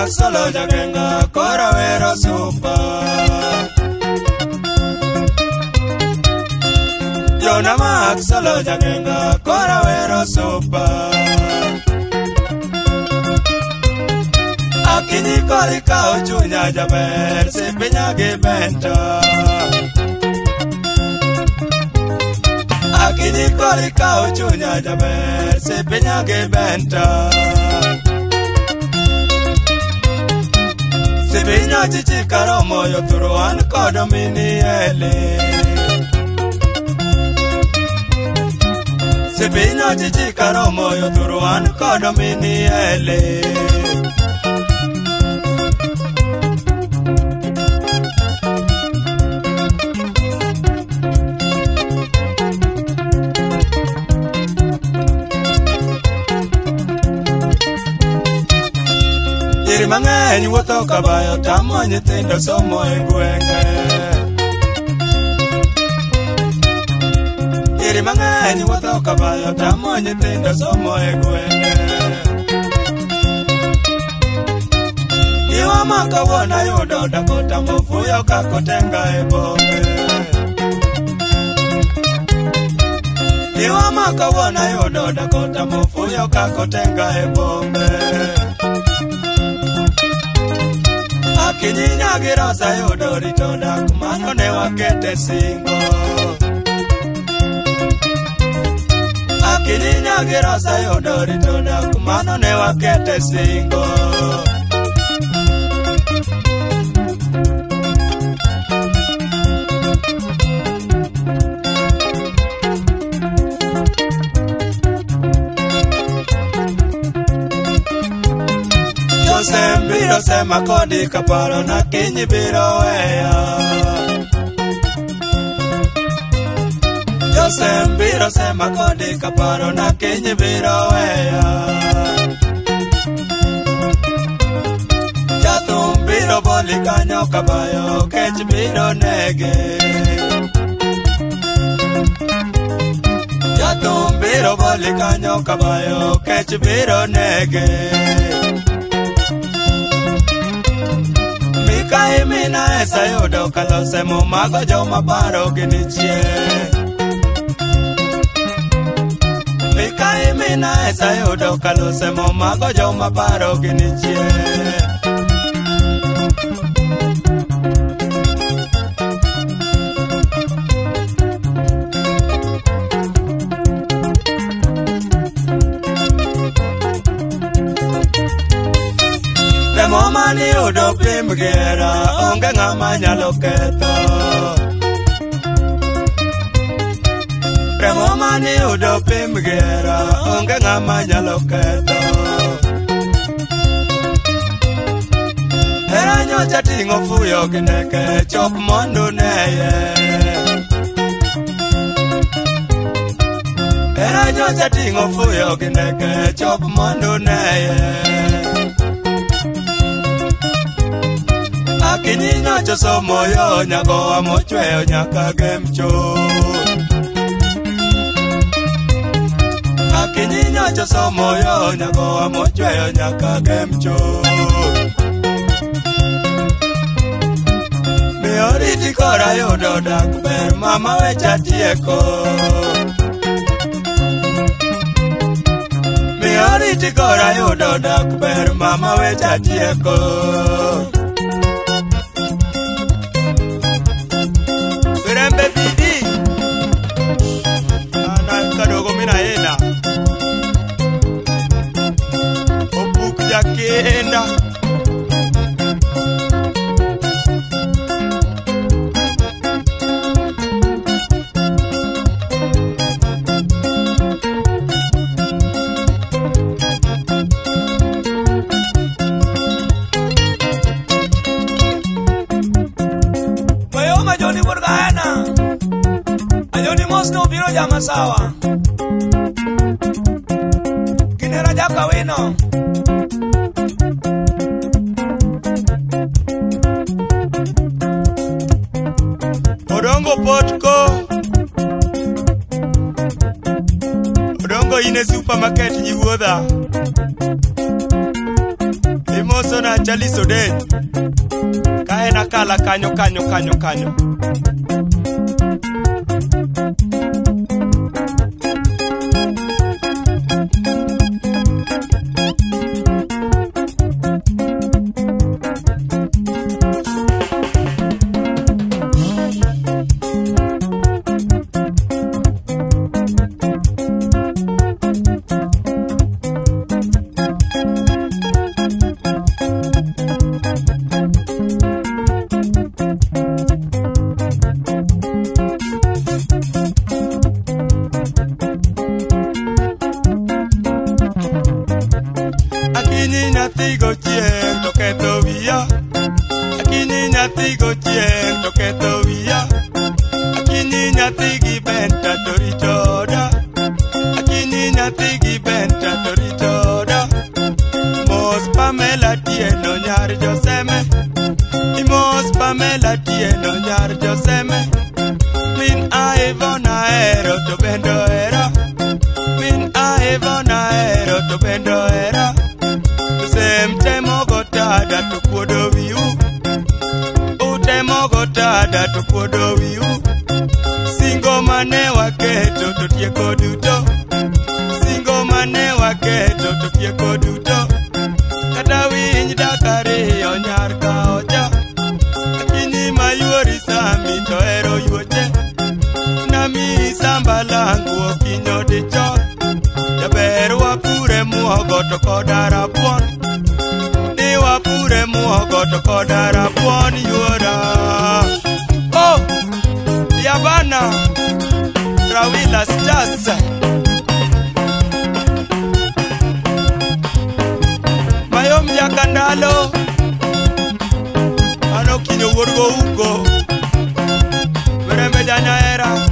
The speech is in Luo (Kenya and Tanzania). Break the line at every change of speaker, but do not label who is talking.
Max solo jagenga kora wero super. Jona Max solo jagenga kora wero super. Akini kori kao chunya jaber se pinya ge bento. Akini kori kao chunya jaber se pinya ge bento. Se pinya chichi karo moyo turuan kodo mini ele. Se pinya chichi karo moyo turuan kodo mini ele. Yiri mang'eny wuotho kabayo tamo nyithindo somo e gwenge. Yiri mang'eny wuotho kabayo tamo nyithindo somo e gwenge. Iwa ma kawuono yudo Dakota mofuyo kakotenga e bombe. Iwa ma kawuono yudo Dakota mofuyo kakotenga e bombe. Kinyinya girosa yudo rito dak mano ne wakete singo. Kinyinya girosa yudo rito dak mano ne wakete singo. Biro sema kodi kaparo na kinyi biro weya. Josem biro sema kodi kaparo na kinyi biro weya. Jathum biro boli kanyo kabayo kech biro nege. Jathum biro boli kanyo kabayo kech biro nege. Kai mina esa yudo kalose mo mago joma paro ginichie. Kai mina esa yudo kalose mo mago joma paro ginichie. Mani udo pimgera onge ngama nyalo ketho. Premo mani udo pimgera onge ngama nyalo ketho. Hera nyocha tingo fuyo gineke chop mondo neye. Hera nyocha tingo fuyo gineke chop mondo neye. Kinyinya choso moyo nyago amochweyo nyaka gemcho. Kinyinya choso moyo nyago amochweyo nyaka gemcho. Mioriti kora yudo dak ber mama wecha tieko. Mioriti kora yudo dak ber mama wecha tieko. Rembe bidi ana kadogo mina ena opuk jakenda no biro jama sawa. Kinera jaka wino. Odongo potko. Odongo ine supermarket nyiwuodha. moso na chaliso de kae na kala kanyo Akini nyati go chien to keto via. Akini nyati go chien to keto via. Akini nyati gi benta to richoda. Akini nyati gi benta to richoda. Mos Pamela tieno nyar Joseme. Imos Pamela tieno nyar Joseme. Min aivona ero to bendo era. Min aivona ero to bendo era. Temo gotada to kuodo viu. Utemo gotada to kuodo viu. Singo mane waketo to tieko duto. Singo mane waketo to tieko duto. Kata winj dakari onyar ka oja. Akini mayuori sami to ero yuoche. Nami samba langu okinyo de chon. Jaber wapure muogo to kodara buon. Wapure muogo to kodara buon yuora. Oh, Yabana Rawila Stars. Mayom yakandalo ano kinyo worgo uko. Vereme janya era.